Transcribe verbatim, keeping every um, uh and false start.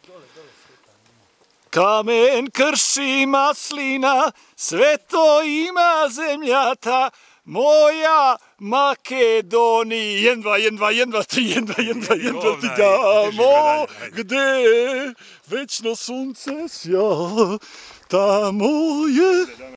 Kamen, krš i maslina, sve to ima zemlja ta, moja Makedonija. Jen, dva, jen, dva, jen, dva, tri, jen, dva, jen, dva, jen, dva, ti damo, gde večno sunce sja, tamo je...